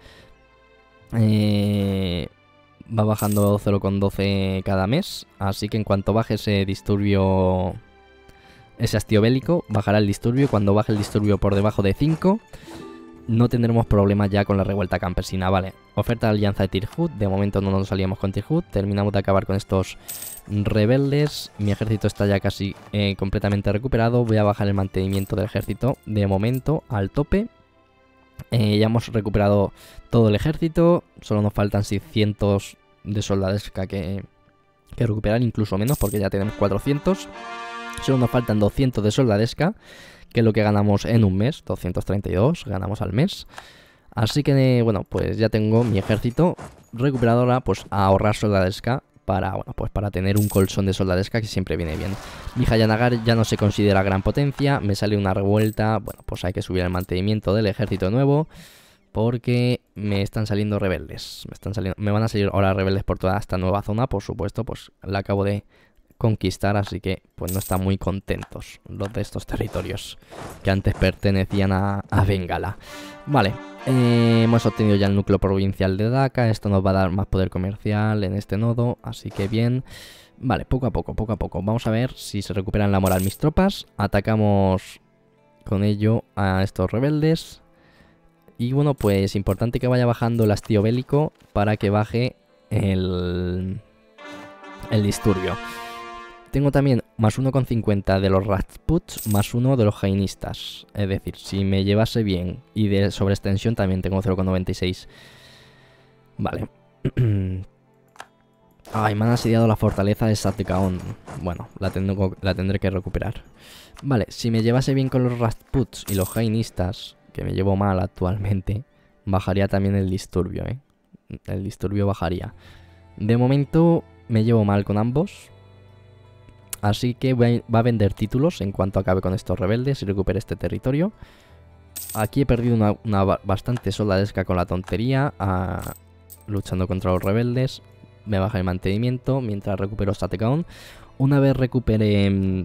Va bajando 0,12 cada mes. Así que en cuanto baje ese disturbio, ese hastío bélico, bajará el disturbio. Cuando baje el disturbio por debajo de 5, no tendremos problemas ya con la revuelta campesina. Vale, oferta de alianza de Tirhut. De momento no nos salíamos con Tirhut. Terminamos de acabar con estos rebeldes. Mi ejército está ya casi completamente recuperado. Voy a bajar el mantenimiento del ejército de momento al tope. Ya hemos recuperado todo el ejército. Solo nos faltan 600 de soldadesca que recuperar, incluso menos porque ya tenemos 400. Solo nos faltan 200 de soldadesca, que es lo que ganamos en un mes. 232 ganamos al mes. Así que, bueno, pues ya tengo mi ejército recuperado ahora, pues a ahorrar soldadesca para, bueno, pues para tener un colchón de soldadesca que siempre viene bien. Vijayanagar ya no se considera gran potencia, me sale una revuelta, bueno, pues hay que subir el mantenimiento del ejército de nuevo, porque me están saliendo rebeldes. Me van a salir ahora rebeldes por toda esta nueva zona, por supuesto, pues la acabo de conquistar, así que pues no están muy contentos los de estos territorios que antes pertenecían a Bengala. Vale, hemos obtenido ya el núcleo provincial de Dhaka, esto nos va a dar más poder comercial en este nodo, así que bien. Vale, poco a poco, vamos a ver si se recuperan la moral mis tropas, atacamos con ello a estos rebeldes. Y bueno, pues importante que vaya bajando el hastío bélico para que baje el disturbio. Tengo también más 1,50 de los Rajputs, más 1 de los Jainistas. Es decir, si me llevase bien y de sobreextensión también tengo 0,96. Vale. Ay, me han asediado la fortaleza de Satkaon. Bueno, la tendré que recuperar. Vale, si me llevase bien con los Rajputs y los Jainistas, que me llevo mal actualmente, bajaría también el disturbio, ¿eh? El disturbio bajaría. De momento me llevo mal con ambos. Así que va a vender títulos en cuanto acabe con estos rebeldes y recupere este territorio. Aquí he perdido una bastante soldadesca con la tontería, luchando contra los rebeldes. Me baja el mantenimiento mientras recupero Satkaon. Una vez recupere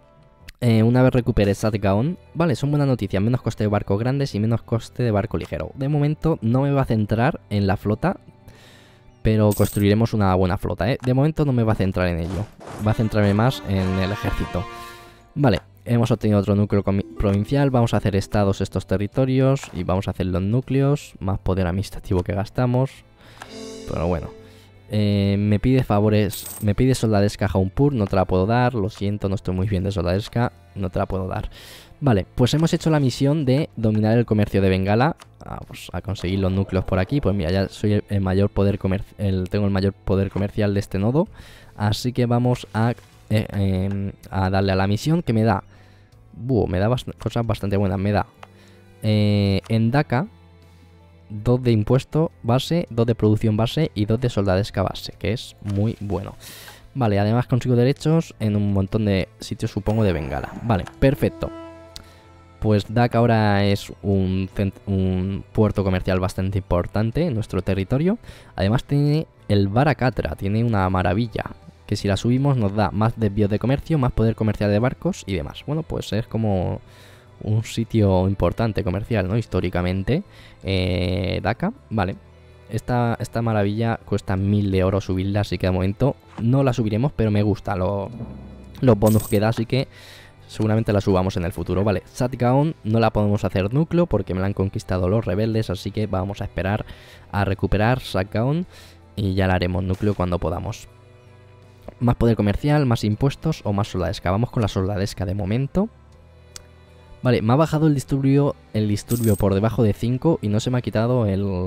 Satkaon, vale, son buenas noticias. Menos coste de barcos grandes y menos coste de barco ligero. De momento no me va a centrar en la flota, pero construiremos una buena flota, ¿eh? De momento no me va a centrar en ello. Va a centrarme más en el ejército. Vale, hemos obtenido otro núcleo provincial. Vamos a hacer estados estos territorios y vamos a hacer los núcleos. Más poder administrativo que gastamos. Pero bueno. Me pide favores. Me pide soldadesca Jaunpur. No te la puedo dar. Lo siento, no estoy muy bien de soldadesca. No te la puedo dar. Vale, pues hemos hecho la misión de dominar el comercio de Bengala. Pues a conseguir los núcleos por aquí. Pues mira, ya soy el mayor poder tengo el mayor poder comercial de este nodo. Así que vamos a darle a la misión que me da. Me da cosas bastante buenas. Me da en Dhaka 2 de impuesto base, 2 de producción base y 2 de soldadesca base, que es muy bueno. Vale, además consigo derechos en un montón de sitios, supongo, de Bengala. Vale, perfecto. Pues Dhaka ahora es un puerto comercial bastante importante en nuestro territorio. Además tiene el Barakatra, tiene una maravilla, que si la subimos nos da más desvíos de comercio, más poder comercial de barcos y demás. Bueno, pues es como un sitio importante comercial, ¿no? Históricamente, Dhaka, vale. Esta maravilla cuesta 1000 de oro subirla, así que de momento no la subiremos, pero me gusta los bonus que da, así que seguramente la subamos en el futuro. Vale, Satkaon no la podemos hacer núcleo porque me la han conquistado los rebeldes, así que vamos a esperar a recuperar Satkaon y ya la haremos núcleo cuando podamos. Más poder comercial, más impuestos o más soldadesca. Vamos con la soldadesca de momento. Vale, me ha bajado el disturbio por debajo de 5 y no se me ha quitado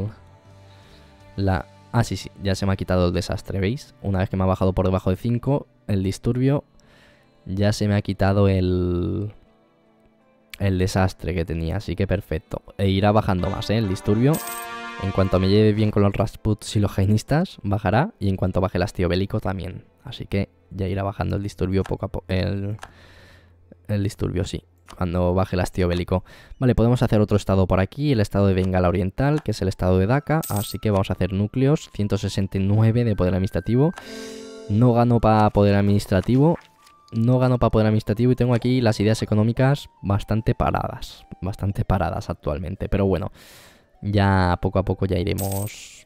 sí, ya se me ha quitado el desastre, ¿veis? Una vez que me ha bajado por debajo de 5, el disturbio, ya se me ha quitado el desastre que tenía, así que perfecto. E irá bajando más, el disturbio. En cuanto me lleve bien con los Rajputs y los Jainistas, bajará. Y en cuanto baje el hastío bélico también. Así que ya irá bajando el disturbio poco a poco. El disturbio, sí. Cuando baje el hastío bélico. Vale, podemos hacer otro estado por aquí. El estado de Bengala Oriental, que es el estado de Dhaka. Así que vamos a hacer núcleos. 169 de poder administrativo. No gano para poder administrativo. Y tengo aquí las ideas económicas bastante paradas. Bastante paradas actualmente. Pero bueno, ya poco a poco ya iremos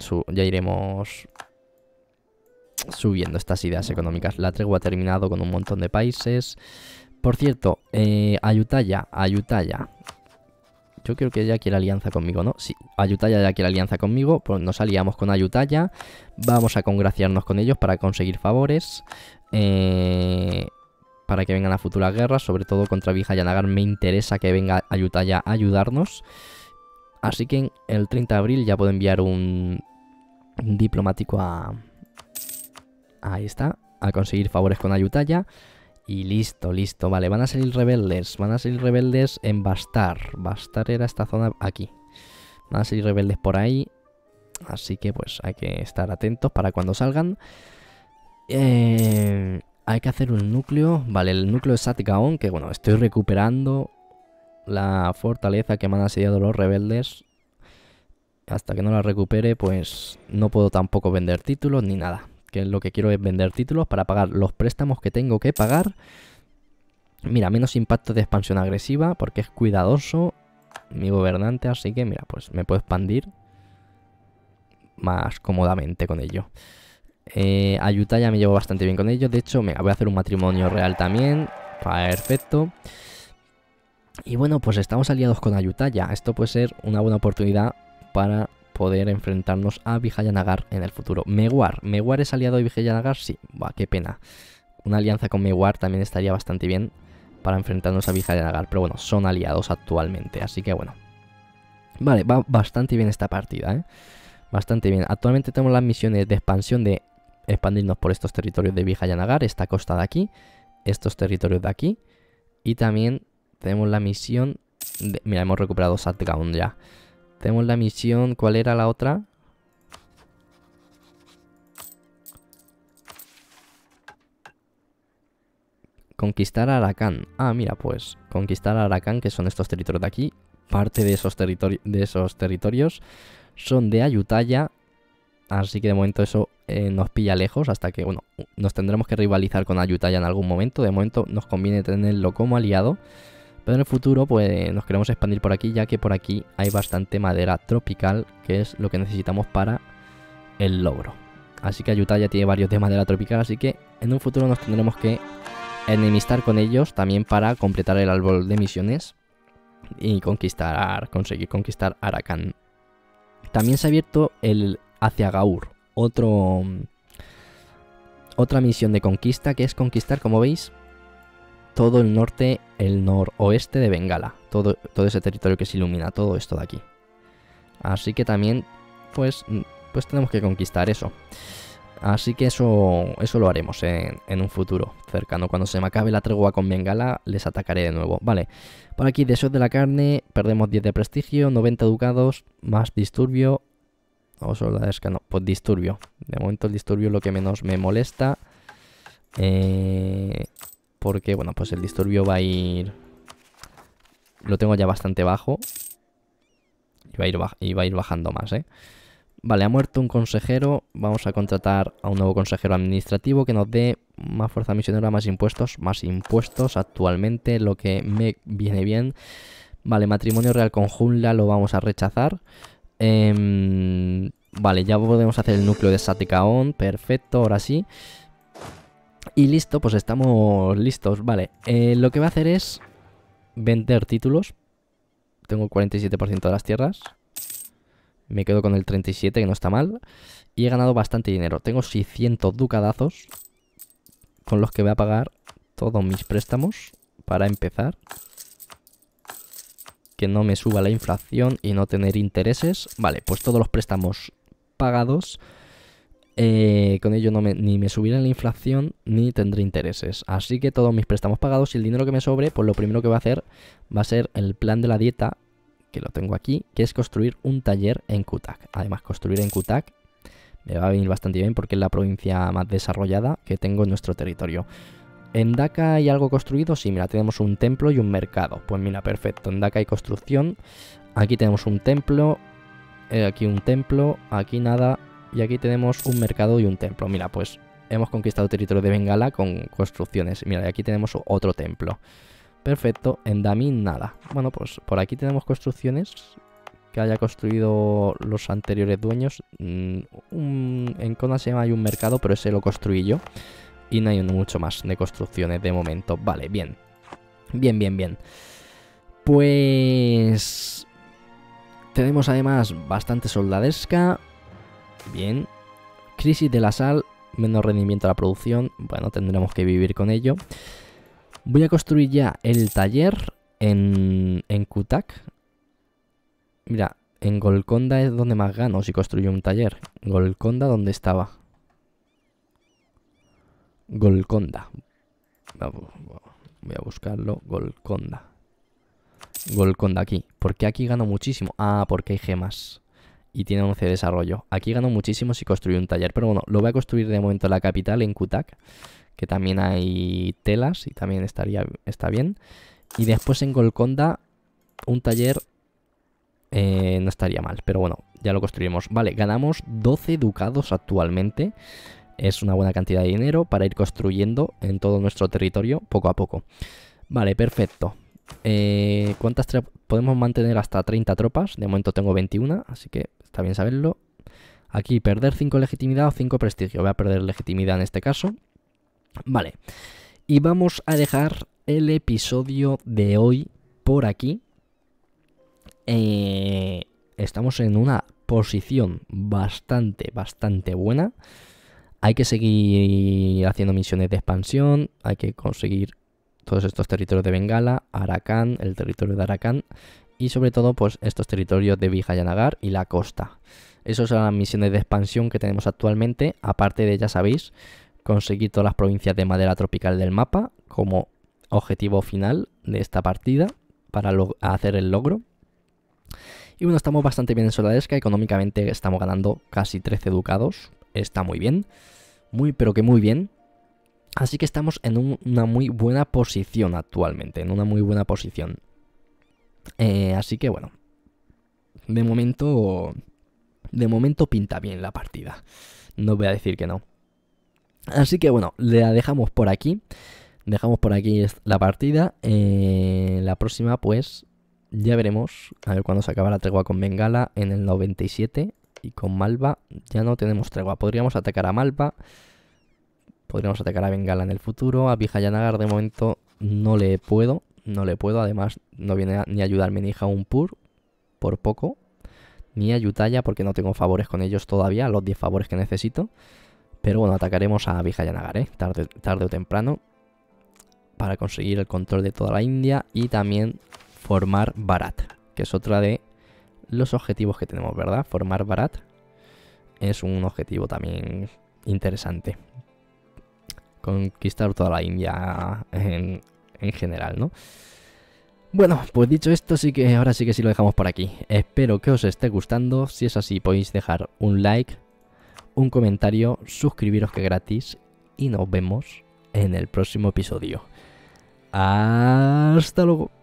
subiendo estas ideas económicas. La tregua ha terminado con un montón de países. Por cierto, Ayutthaya. Yo creo que ya quiere alianza conmigo, ¿no? Sí, Ayutthaya ya quiere alianza conmigo. Pues nos aliamos con Ayutthaya. Vamos a congraciarnos con ellos para conseguir favores. Para que vengan a futuras guerras. Sobre todo contra Vijayanagar me interesa que venga Ayutthaya a ayudarnos. Así que el 30 de abril ya puedo enviar un diplomático ahí está, a conseguir favores con Ayutthaya. Y listo, listo. Vale, van a salir rebeldes. Van a salir rebeldes en Bastar. Bastar era esta zona aquí. Van a salir rebeldes por ahí. Así que pues hay que estar atentos para cuando salgan. Hay que hacer un núcleo. Vale, el núcleo de Satgaon. Que bueno, estoy recuperando la fortaleza que me han asediado los rebeldes. Hasta que no la recupere, pues no puedo tampoco vender títulos ni nada. Que lo que quiero es vender títulos para pagar los préstamos que tengo que pagar. Mira, menos impacto de expansión agresiva porque es cuidadoso mi gobernante, así que mira, pues me puedo expandir más cómodamente con ello. Ayutthaya me llevo bastante bien con ello. De hecho, voy a hacer un matrimonio real también. Perfecto. Y bueno, pues estamos aliados con Ayutthaya. Esto puede ser una buena oportunidad para poder enfrentarnos a Vijayanagar en el futuro. Mewar es aliado de Vijayanagar, sí. Buah, qué pena. Una alianza con Mewar también estaría bastante bien para enfrentarnos a Vijayanagar. Pero bueno, son aliados actualmente, así que bueno. Vale, va bastante bien esta partida, ¿eh? Bastante bien. Actualmente tenemos las misiones de expansión de expandirnos por estos territorios de Vijayanagar, esta costa de aquí, estos territorios de aquí. Y también tenemos la misión de... Mira, hemos recuperado Satgaon ya. Tenemos la misión... ¿Cuál era la otra? Conquistar Arakan. Ah, mira, pues conquistar Arakan, que son estos territorios de aquí. Parte de esos territorios son de Ayutthaya. Así que de momento eso nos pilla lejos. Hasta que, bueno, nos tendremos que rivalizar con Ayutthaya en algún momento. De momento nos conviene tenerlo como aliado. Pero en el futuro, pues nos queremos expandir por aquí, ya que por aquí hay bastante madera tropical, que es lo que necesitamos para el logro. Así que Ayutthaya tiene varios de madera tropical, así que en un futuro nos tendremos que enemistar con ellos también para completar el árbol de misiones y conseguir conquistar Arakan. También se ha abierto el hacia Gaur, otra misión de conquista, que es conquistar, como veis, todo el norte, el noroeste de Bengala. Todo ese territorio que se ilumina, todo esto de aquí. Así que también, pues tenemos que conquistar eso. Así que eso lo haremos en un futuro cercano. Cuando se me acabe la tregua con Bengala, les atacaré de nuevo. Vale, por aquí, deseos de la carne, perdemos 10 de prestigio, 90 ducados, más disturbio. O solo la desca, no, pues disturbio. De momento el disturbio es lo que menos me molesta. Porque, bueno, pues el disturbio va a ir... Lo tengo ya bastante bajo. Y va a ir bajando más, ¿eh? Vale, ha muerto un consejero. Vamos a contratar a un nuevo consejero administrativo que nos dé más fuerza misionera, más impuestos. Más impuestos actualmente, lo que me viene bien. Vale, matrimonio real con Junla lo vamos a rechazar. Vale, ya podemos hacer el núcleo de Satgaon. Perfecto, ahora sí. Y listo, pues estamos listos. Vale, lo que voy a hacer es vender títulos. Tengo el 47% de las tierras. Me quedo con el 37%, que no está mal. Y he ganado bastante dinero. Tengo 600 ducadazos con los que voy a pagar todos mis préstamos para empezar. Que no me suba la inflación y no tener intereses. Vale, pues todos los préstamos pagados. Con ello ni me subirá la inflación ni tendré intereses. Así que todos mis préstamos pagados y el dinero que me sobre, pues lo primero que voy a hacer va a ser el plan de la dieta, que lo tengo aquí, que es construir un taller en Kutak. Además, construir en Kutak me va a venir bastante bien porque es la provincia más desarrollada que tengo en nuestro territorio. ¿En Dhaka hay algo construido? Sí, mira, tenemos un templo y un mercado. Pues mira, perfecto. En Dhaka hay construcción. Aquí tenemos un templo. Aquí un templo. Aquí nada. Y aquí tenemos un mercado y un templo. Mira, pues hemos conquistado el territorio de Bengala con construcciones. Mira, y aquí tenemos otro templo. Perfecto. En Damin nada. Bueno, pues por aquí tenemos construcciones que haya construido los anteriores dueños. En Konasema hay un mercado, pero ese lo construí yo. Y no hay mucho más de construcciones de momento. Vale, bien. Bien. Pues... tenemos además bastante soldadesca. Bien. Crisis de la sal. Menos rendimiento de la producción. Bueno, tendremos que vivir con ello. Voy a construir ya el taller en Kutak. Mira, en Golconda es donde más gano si construyo un taller. Golconda, ¿dónde estaba? Golconda. Voy a buscarlo. Golconda. Golconda aquí. ¿Por qué aquí gano muchísimo? Ah, porque hay gemas. Y tiene 11 de desarrollo. Aquí gano muchísimo si construyo un taller. Pero bueno, lo voy a construir de momento en la capital, en Kutak. Que también hay telas y también está bien. Y después en Golconda, un taller no estaría mal. Pero bueno, ya lo construiremos. Vale, ganamos 12 ducados actualmente. Es una buena cantidad de dinero para ir construyendo en todo nuestro territorio poco a poco. Vale, perfecto. ¿Cuántas podemos mantener? Hasta 30 tropas. De momento tengo 21, así que está bien saberlo. Aquí perder 5 legitimidad o 5 prestigio. Voy a perder legitimidad en este caso. Vale. Y vamos a dejar el episodio de hoy por aquí. Estamos en una posición bastante buena. Hay que seguir haciendo misiones de expansión. Hay que conseguir todos estos territorios de Bengala, Arakan, el territorio de Arakan. Y sobre todo, pues estos territorios de Vijayanagar y la costa. Esas son las misiones de expansión que tenemos actualmente. Aparte de, ya sabéis, conseguir todas las provincias de madera tropical del mapa como objetivo final de esta partida para hacer el logro. Y bueno, estamos bastante bien en Soladesca. Económicamente estamos ganando casi 13 ducados. Está muy bien. Pero que muy bien. Así que estamos en una muy buena posición actualmente. En una muy buena posición. Así que bueno. De momento pinta bien la partida. No voy a decir que no. Así que bueno, la dejamos por aquí. Dejamos por aquí la partida. La próxima pues ya veremos. A ver cuándo se acaba la tregua con Bengala. En el 97. Y con Malva ya no tenemos tregua. Podríamos atacar a Malva. Podríamos atacar a Bengala en el futuro. A Vijayanagar de momento no le puedo. Además no viene ni a ayudarme ni Jaunpur. Por poco. Ni a Yutaya porque no tengo favores con ellos todavía. Los 10 favores que necesito. Pero bueno, atacaremos a Vijayanagar, tarde o temprano. Para conseguir el control de toda la India. Y también formar Bharat. Que es otra de los objetivos que tenemos, ¿verdad? Formar Bharat es un objetivo también interesante. Conquistar toda la India en general, ¿no? Bueno, pues dicho esto, ahora sí que sí lo dejamos por aquí. Espero que os esté gustando. Si es así, podéis dejar un like, un comentario, suscribiros que es gratis. Y nos vemos en el próximo episodio. Hasta luego.